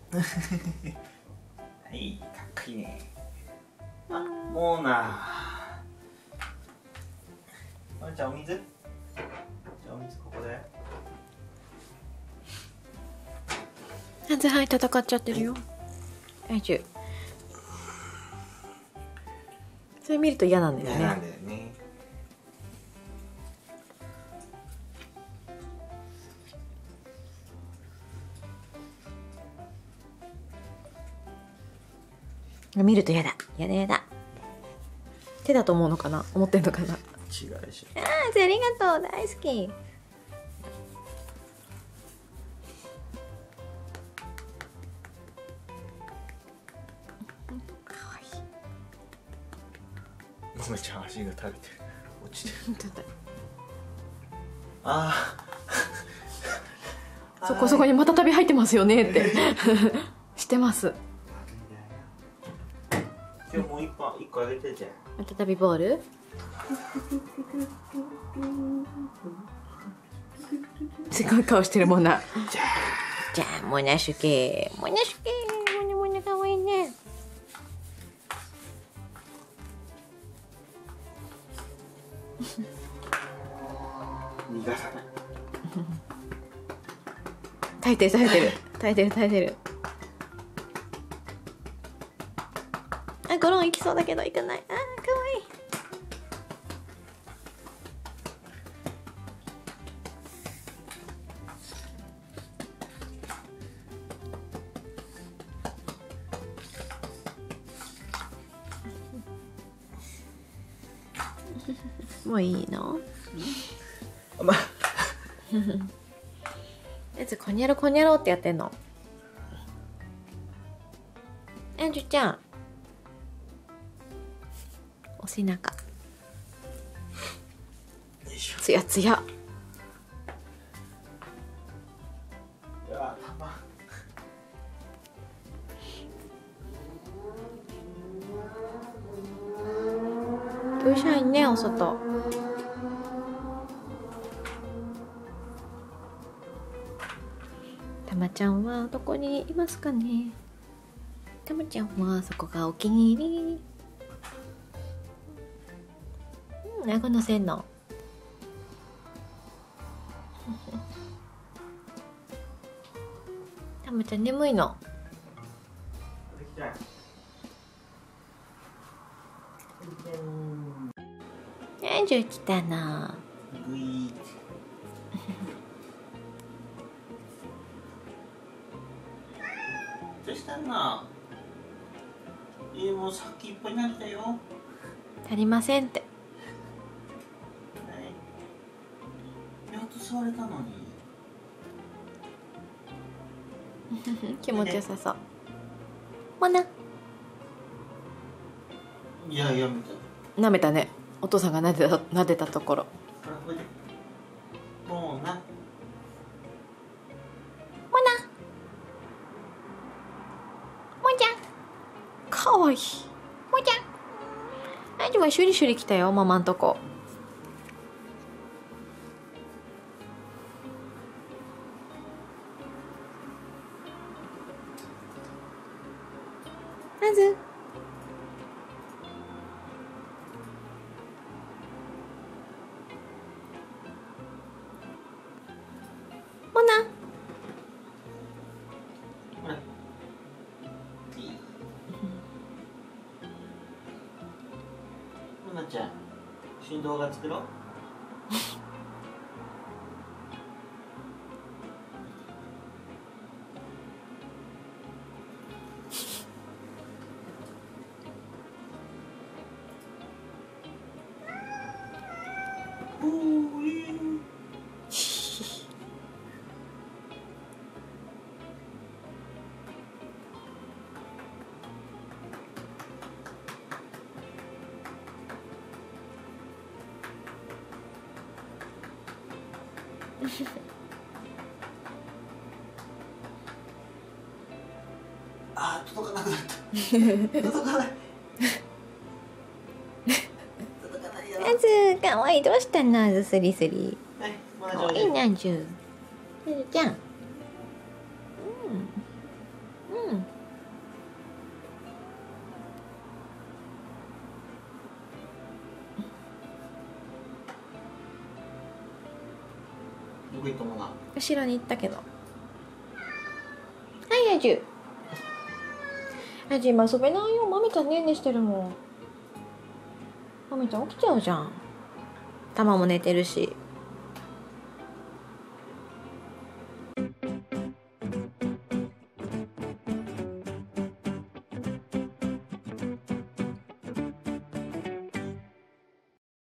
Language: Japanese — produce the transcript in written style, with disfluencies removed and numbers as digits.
はい、かっこいいね。あ、もうな。じゃあお水。じゃあお水ここで。 なんで、はい、戦っちゃってるよ。大丈夫。それ見ると嫌なんだよね。 嫌なんだよね。 見ると嫌だ。嫌だ嫌だ。手だと思うのかな、思ってんのかな。 違うでしょ。 ああ、ありがとう、大好き。 ももちゃん足が食べてる。落ちてる。ああ。そこにまたたび入ってますよねってしてます。 今日もう一個あげてじゃん。 またたびボール。すごい顔してるもんな。じゃあモナシュケモナシュケモナモナかわいいね。 逃がさない。 耐えてる耐えてる耐えてる耐えてる。あ、ゴロン行きそうだけど行かない。あー、かわいい。もういいの？ まやつこにゃろこにゃろってやってんの。エンジュちゃん、お背中つやつや。トゥーシャインね、お外。たまちゃんはどこにいますかね。たまちゃんはそこがお気に入り。顎のせんの。たまちゃん眠いの。エンジュ来たな。 グイーどうしたの？もうさっきいっぱいになったよ。 足りませんって。 やっと座れたのに。 気持ちよさそう。もな。 いや、やめた。 舐めたね。お父さんが撫でたところ。 もうな。 もな。もんちゃん。かわいい。もんちゃん。あいじはシュリシュリ来たよ、ママんとこ。まず。もな。 もなちゃん、新動画作ろう。あー、届かなくなった。届かない。 あずかわいい。どうしたの、あずスリスリ。かわいいな、あず。あずちゃん。 どこ行ったもな。 後ろに行ったけど。はいアジュ。アジュ今遊べないよ。マミちゃんねんねしてるもん。マミちゃん起きちゃうじゃん。タマも寝てるし。